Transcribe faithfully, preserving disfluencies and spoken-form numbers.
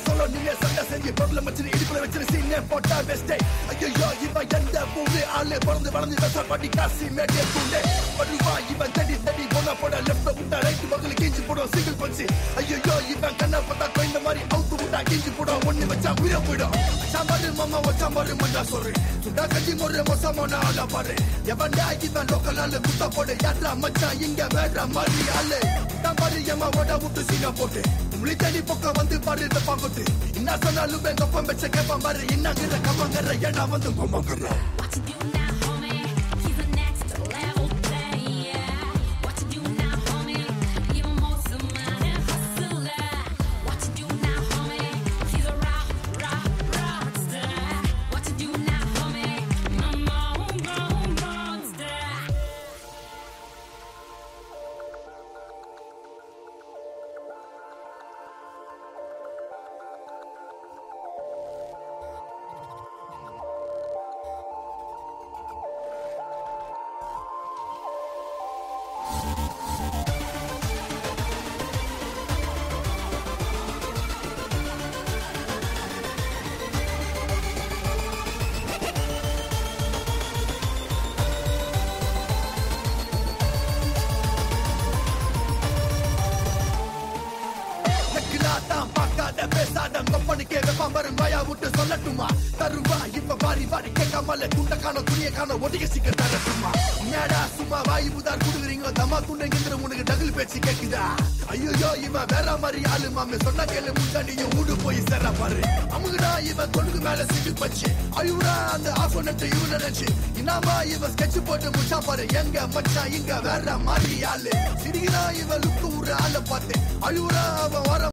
solo niye sanda sengi problem machine idipula vechira scene photo best ayyo iva yanda boole alle parandu valandu vesa padi kasi mede boole paduva iva tedi tedi bona poda left utta right bagul kinji podo single punch ayyo iva kanna pata koinda mari out utta kinji podo onnu vecha uira poido sambaru mama vachambaru manda sorry suda kaji morre mosamona ala pare yavanda iva local alle kutta pode yadra macha inga vera mari alle tambari yama oda uttu singa pote umli tedi pokka vandu paru vepangote inna sonalu benga pambe cheke pambare inna gira kamangara yena vandu komangara what you do now homie he's the next level thing yeah what you do now homie even more some man hustler what you do now homie he's a rock rock rockstar what you do now homie mama monster company வெப்பாம்பரம் வாயா விட்டு சொல்லட்டுமா தருவா இப்ப வாரி வாரி கேட்காமல துண்ட காண துணிய காண ஒட்டிக்க சிக்க தரட்டுமா மேடா சும்மா வாய் புதார் குடுக்குறீங்க தம்மா துண்டைங்கிற உனக்கு டகுல் பேச்சு கேக்குதா ஐயோ இவன் வேற மாதிரி ஆளு மாமே சொன்ன கேளு முன்னாடியும் ஊடு போய் சேர பாரு அமுகுடா இவன் தொடுக்கு மேல சிட்டு பச்சு ஐயூரா அந்த ஆப்போனட் இவன் நினைச்சு இனாமா இவன் ஸ்கெட்ச் போட்டு முச்சா பாரு எங்க மச்சா இங்க வேற மாதிரி ஆளு சிரிக்கிறா இவன் லுக்கு ஊரு ஆளை பார்த்து ஐயூரா அவன் வர